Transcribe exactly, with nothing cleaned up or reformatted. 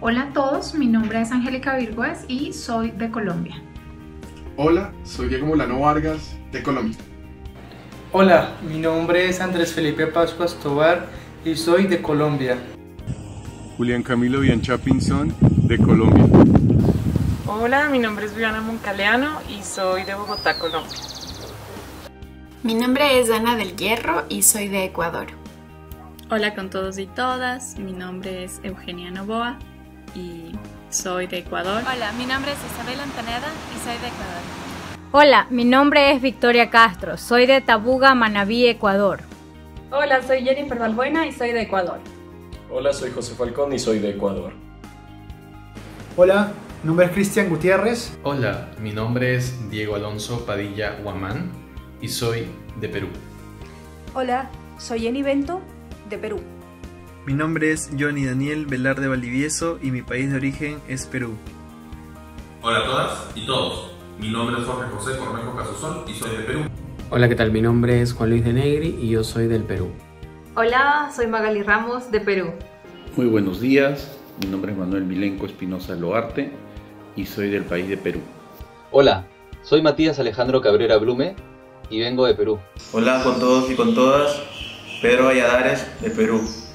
Hola a todos, mi nombre es Angélica Virgües y soy de Colombia. Hola, soy Diego Molano Vargas, de Colombia. Hola, mi nombre es Andrés Felipe Pascuas Tovar y soy de Colombia. Julián Camilo Biancha Pinzón, de Colombia. Hola, mi nombre es Viviana Moncaleano y soy de Bogotá, Colombia. Mi nombre es Ana del Hierro y soy de Ecuador. Hola con todos y todas, mi nombre es Eugenia Novoa y soy de Ecuador. Hola, mi nombre es Isabel Antoneda y soy de Ecuador. Hola, mi nombre es Victoria Castro, soy de Tabuga, Manabí, Ecuador. Hola, soy Jennifer Balbuena y soy de Ecuador. Hola, soy José Falcón y soy de Ecuador. Hola, mi nombre es Cristian Gutiérrez. Hola, mi nombre es Diego Alonso Padilla Huamán y soy de Perú. Hola, soy Jenny Bento, de Perú. Mi nombre es Johnny Daniel Velarde Valdivieso y mi país de origen es Perú. Hola a todas y todos, mi nombre es Jorge José Cornejo Casusol y soy de Perú. Hola, ¿qué tal? Mi nombre es Juan Luis de Negri y yo soy del Perú. Hola, soy Magali Ramos de Perú. Muy buenos días, mi nombre es Manuel Milenco Espinosa Loarte y soy del país de Perú. Hola, soy Matías Alejandro Cabrera Blume y vengo de Perú. Hola con todos y con todas, Pedro Valladares de Perú.